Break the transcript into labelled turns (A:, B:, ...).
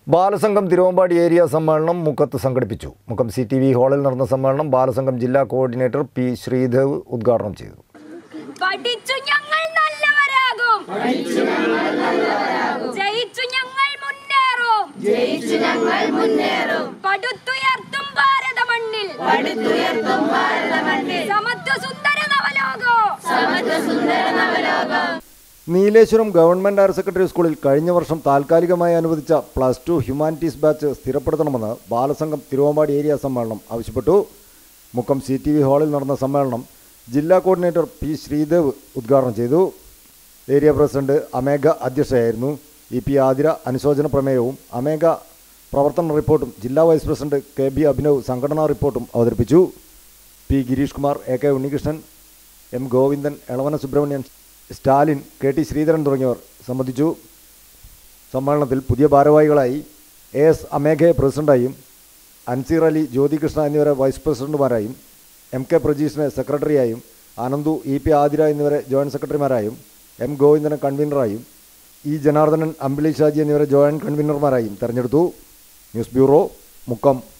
A: Balasangham Thiruvambady area സമ്മേളനം മുക്കത്ത് സംഘടിപ്പിച്ചു. മുക്കം CTV ഹാളിൽ നടന്ന സമ്മേളനം ബാലസംഘം ജില്ലാ കോർഡിനേറ്റർ പി ശ്രീദേവ് ഉദ്ഘാടനം ചെയ്തു. നീലേശ്വരം ഗവൺമെന്റ് ഹയർ സെക്കൻഡറി സ്കൂളിൽ കഴിഞ്ഞ വർഷം താൽക്കാലികമായി അനുവദിച്ച +2 ഹ്യൂമാനിറ്റീസ് ബാച്ച് സ്ഥിരപ്പെടുത്തണമെന്ന് ബാലസംഘം തിരുവമ്പാടി ഏരിയ സമ്മേളനം ആവശ്യപ്പെട്ടു. മുക്കം CTV ഹാളിൽ നടന്ന സമ്മേളനം ജില്ലാ കോർഡിനേറ്റർ പി ശ്രീദേവ് ഉദ്ഘാടനം ചെയ്തു. ഏരിയ പ്രസിഡന്റ് അമേഘ അധ്യക്ഷയായിരുന്നു. EP ആതിര അനുശോചന പ്രമേയവും അമേഘ പ്രവർത്തന റിപ്പോർട്ടും ജില്ലാ വൈസ് പ്രസിഡന്റ് KB അഭിനവ് സംഘടനാ റിപ്പോർട്ടും അവതരിപ്പിച്ചു. P Girish Kumar, AK Unnikrishnan, M Govindan, Elavana Subramanian, Stalin, KT Sreedharan തുടങ്ങിയവർ സംബന്ധിച്ചു. സമ്മേളനത്തിൽ പുതിയ ഭാരവാഹികളായി AS അമേഘയെ പ്രസിഡന്റായും അൻസീർ അലി, ജ്യോതികൃഷ്ണ എന്നിവരെ വൈസ് പ്രസിഡന്റുമാരായും, MK പ്രജീഷിനെ സെക്രട്ടറിയായും, അനന്തു, EP ആതിര എന്നിവരെ ജോയിന്റ് സെക്രട്ടറിമാരായും, M ഗോവിന്ദനെ കൺവീനറായും, E ജനാർദ്ദനൻ, അമ്പിളി ഷാജി എന്നിവരെ ജോയിന്റ് കൺവീനർമാരായും തെരഞ്ഞെടുത്തു. News bureau, Mukkam.